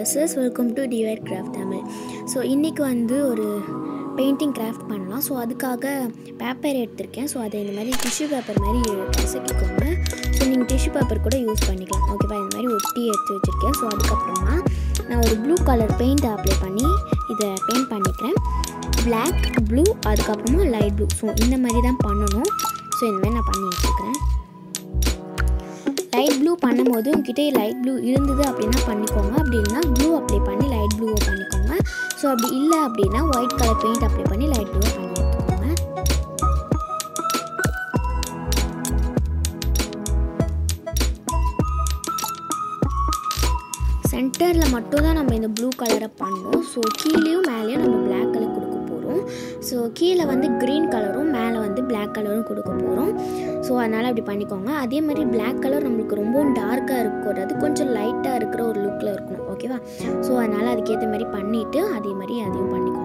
sis, welcome to DY Craft Tamil. So இன்னைக்கு வந்து ஒரு பெயிண்டிங் கிராஃப்ட் பண்ணலாம். ஸோ அதுக்காக பேப்பர் எடுத்திருக்கேன். ஸோ அதை இந்த மாதிரி டிஷ்யூ பேப்பர் மாதிரி கசக்கிக்கோங்க. ஸோ நீங்கள் டிஷ்யூ பேப்பர் கூட யூஸ் பண்ணிக்கலாம். ஓகேவா, இந்த மாதிரி ஒட்டி எடுத்து வச்சுருக்கேன். ஸோ அதுக்கப்புறமா நான் ஒரு ப்ளூ கலர் பெயிண்ட் அப்ளை பண்ணி இதை பெயிண்ட் பண்ணிக்கிறேன். பிளாக், ப்ளூ, அதுக்கப்புறமா லைட் ப்ளூ. ஸோ இந்த மாதிரி தான் பண்ணணும். ஸோ இந்த மாதிரி நான் பண்ணி வச்சுக்கிறேன். லைட் ப்ளூ பண்ணும்போது உங்ககிட்ட லைட் ப்ளூ இருந்தது அப்படின்னா பண்ணிக்கோங்க. அப்படி இல்லைனா ப்ளூ அப்ளை பண்ணி லைட் ப்ளூவை பண்ணிக்கோங்க. ஸோ அப்படி இல்லை அப்படின்னா ஒயிட் கலர் பெயிண்ட் அப்ளை பண்ணி லைட் ப்ளூவை பண்ணி எடுத்துக்கோங்க. சென்டரில் மட்டும்தான் நம்ம இந்த ப்ளூ கலரை பண்ணோம். ஸோ கீழேயும் மேலேயும் நம்ம பிளாக் கலர் கொடுக்க போகிறோம். ஸோ கீழே வந்து க்ரீன் கலரும் மேலே வந்து பிளாக் கலரும் கொடுக்க போகிறோம். ஸோ அதனால் அப்படி பண்ணிக்கோங்க. அதே மாதிரி பிளாக் கலர் நம்மளுக்கு ரொம்பவும் டார்க்காக இருக்கக்கூடாது, கொஞ்சம் லைட்டாக இருக்கிற ஒரு லுக்கில் இருக்கணும். ஓகேவா, ஸோ அதனால் அதுக்கேற்ற மாதிரி பண்ணிவிட்டு அதே மாதிரி அதையும் பண்ணிக்கோங்க.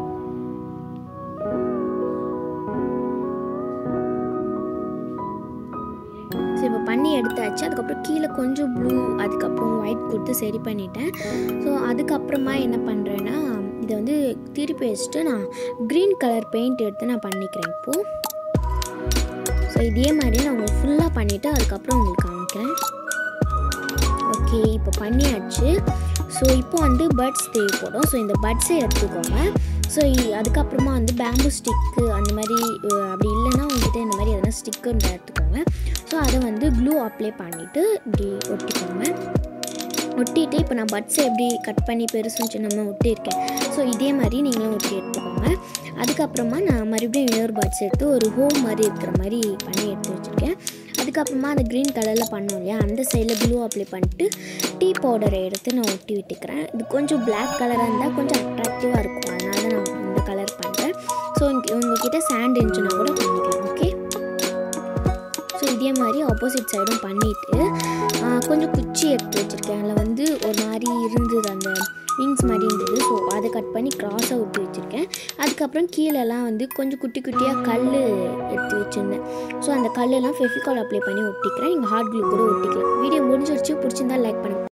ஸோ இப்போ பண்ணி எடுத்தாச்சு. அதுக்கப்புறம் கீழே கொஞ்சம் ப்ளூ அதுக்கப்புறம் ஒயிட் கொடுத்து சரி பண்ணிட்டேன். ஸோ அதுக்கப்புறமா என்ன பண்ணுறேன்னா இதை வந்து திருப்பி வச்சுட்டு நான் க்ரீன் கலர் பெயிண்ட் எடுத்து நான் பண்ணிக்கிறேன் இப்போது. ஸோ இதே மாதிரி நான் உங்களுக்கு ஃபுல்லாக பண்ணிவிட்டு அதுக்கப்புறம் உங்களுக்கு காமிக்கிறேன். ஓகே, இப்போ பண்ணியாச்சு. ஸோ இப்போ வந்து பட்ஸ் தேவைப்படும். ஸோ இந்த பட்ஸை எடுத்துக்கோங்க. ஸோ அதுக்கப்புறமா வந்து பேம்பு ஸ்டிக்கு அந்த மாதிரி அப்படி இல்லைன்னா உங்கள்கிட்ட இந்த மாதிரி எதனா ஸ்டிக்கு எடுத்துக்கோங்க. ஸோ அதை வந்து க்ளூ அப்ளை பண்ணிவிட்டு இப்படி ஒட்டிக்கோங்க. ஒட்டிட்டு இப்போ நான் பட்ஸை எப்படி கட் பண்ணி பெருசுன்னு சின்னமாக ஒட்டியிருக்கேன். ஸோ இதே மாதிரி நீங்களும் ஒட்டி எடுத்துக்கோங்க. அதுக்கப்புறமா நான் மறுபடியும் இன்னொரு பட்ஸ் எடுத்து ஒரு ஹோம் மாதிரி இருக்கிற மாதிரி பண்ணி எடுத்து வச்சுருக்கேன். அதுக்கப்புறமா அந்த க்ரீன் கலரில் பண்ணோம் இல்லையா, அந்த சைடில் க்ளூ அப்ளை பண்ணிட்டு டீ பவுடரை எடுத்து நான் ஒட்டி விட்டுக்கிறேன். இது கொஞ்சம் பிளாக் கலராக இருந்தால் கொஞ்சம் அட்ராக்டிவாக இருக்கும், அதனால தான் நான் இந்த கலர் பண்ணுறேன். ஸோ உங்ககிட்ட சாண்ட் இருந்துச்சுன்னா கூட பண்ணிக்கலாம். ஓகே, ஸோ இதே மாதிரி ஆப்போசிட் சைடும் பண்ணிவிட்டு கொஞ்சம் குச்சி எடுத்து வச்சுருக்கேன். அதில் வந்து ஒரு மாதிரி இருந்தது, அந்த விங்ஸ் மாதிரி இருந்தது. ஸோ அதை கட் பண்ணி க்ராஸாக விட்டு வச்சுருக்கேன். அதுக்கப்புறம் கீழெல்லாம் வந்து கொஞ்சம் குட்டி குட்டியாக கல் எடுத்து வச்சுருந்தேன். ஸோ அந்த கல்லெல்லாம் ஃபெவிகால் அப்ளை பண்ணி ஒட்டிக்கிறேன். நீங்கள் ஹாட் க்ளூ கூட ஒட்டிக்கலாம். வீடியோ முடிஞ்சிருச்சு. பிடிச்சிருந்தா லைக் பண்ணுங்கள்.